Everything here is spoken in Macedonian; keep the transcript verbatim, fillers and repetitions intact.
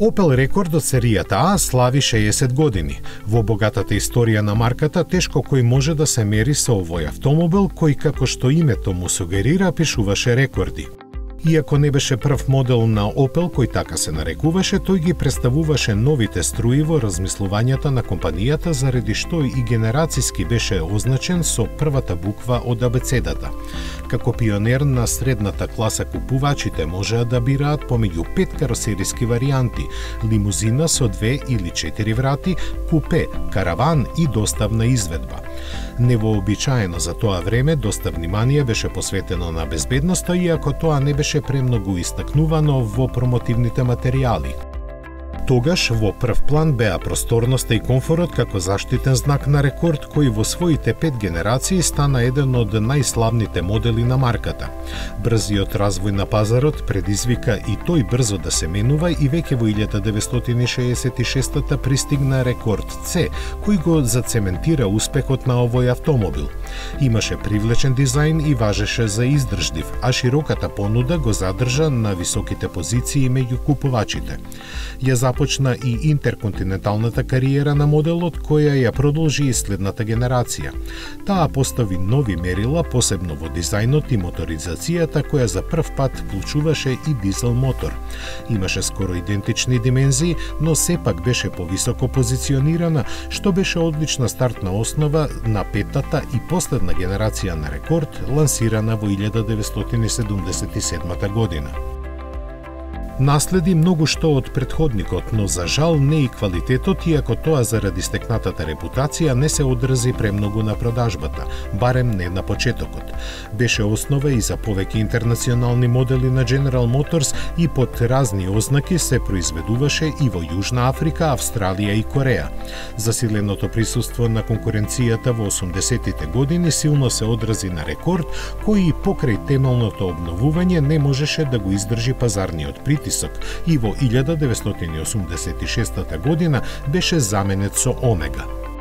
Opel Rekord од серијата А слави шеесет години. Во богатата историја на марката, тешко кој може да се мери со овој автомобил кој, како што името му сугерира, пишуваше рекорди. Иако не беше прв модел на Opel кој така се нарекуваше, тој ги представуваше новите струи во размислувањата на компанијата, заради што и генерацијски беше означен со првата буква од абецедата. Како пионер на средната класа купувачите можеа да бираат помеѓу пет каросериски варијанти: лимузина со две или четири врати, купе, караван и доставна изведба. Невообичаено за тоа време, доста внимание беше посветено на безбедноста, иако тоа не беше премногу истакнувано во промотивните материјали. Тогаш во прв план беа просторноста и комфорот како заштитен знак на Рекорд, кој во своите пет генерации стана еден од најславните модели на марката. Брзиот развој на пазарот предизвика и тој брзо да се менува и веќе во илјада деветстотини шеесет и шеста пристигна Рекорд С, кој го зацементира успехот на овој автомобил. Имаше привлечен дизајн и важеше за издржлив, а широката понуда го задржа на високите позиции меѓу купувачите. Ја започна и интерконтиненталната кариера на моделот, која ја продолжи и следната генерација. Таа постави нови мерила, посебно во дизајнот и моторизацијата, која за прв пат вклучуваше и дизел мотор. Имаше скоро идентични димензии, но сепак беше повисоко позиционирана, што беше одлична стартна основа на петата и последна генерација на Рекорд, лансирана во илјада деветстотини седумдесет и седма година. Наследи многу што од претходникот, но за жал не и квалитетот, иако тоа заради стекнатата репутација не се одрази премногу на продажбата, барем не на почетокот. Беше основа и за повеќе интернационални модели на General Motors и под разни ознаки се произведуваше и во Јужна Африка, Австралија и Кореја. Засиленото присуство на конкуренцијата во осумдесетите години силно се одрази на Рекорд, кој и покрај темелното обновување не можеше да го издржи пазарниот притисок и во илјада деветстотини осумдесет и шеста година беше заменет со Омега.